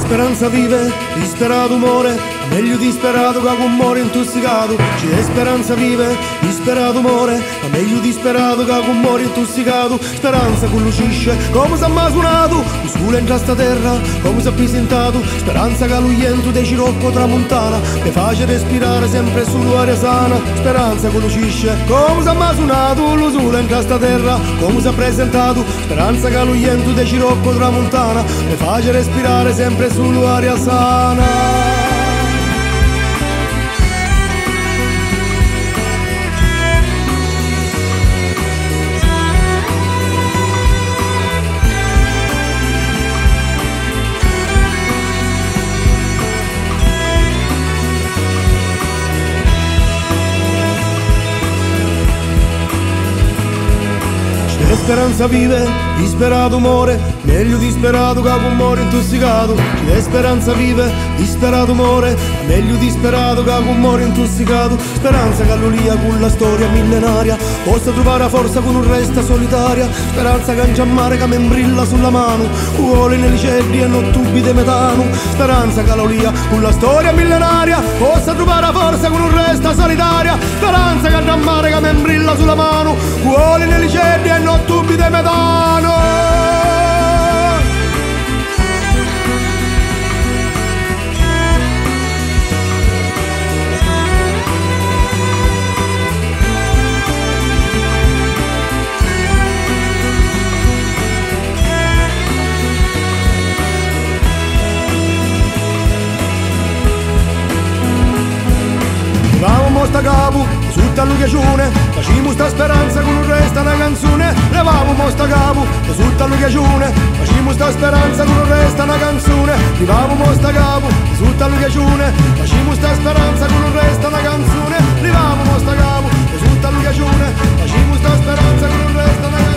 speranza vive, disperato muore, meglio disperato che con muore intossicato. C'è speranza vive, disperato muore, ma meglio disperato che con muore intossicato. Speranza che lucisce, come s'ha mai suonato, il sole entra sta terra, come s'ha presentato. Speranza che l'uiento dei Cirocco tramontana, mi face respirare sempre sull'aria sana. Speranza che lucisce, come s'ha mai suonato, il sole entra sta terra, come s'ha presentato. Speranza che l'uiento dei Cirocco tramontana, mi face respirare sempre sull'aria sana. Speranza vive, disperato muore, meglio disperato che con muore intossicato. C'è speranza vive, disperato muore, meglio disperato che con muore intossicato. Speranza che all'olia con la storia millenaria possa trovare la forza con un resta solitaria. Speranza che in mare che mi brilla sulla mano, vuole nei licelli e non tubi di metano. Speranza che all'olia con la storia millenaria possa trovare la forza con un resta solitaria. Speranza che in mare che mi brilla sulla mano, vuole nei licelli e non tubi di metano. Levavamo sta capo, sotto all'ucchiacione, facciamo sta speranza con un resta una canzone. Levavamo sta capo, sotto all'ucchiacione, facciamo sta speranza con un resta una canzone. Levavamo sta capo, sotto all'ucchiacione, facciamo sta speranza con un resta una canzone. Levavamo sta capo, sotto all'ucchiacione, facciamo sta speranza con un resta una canzone.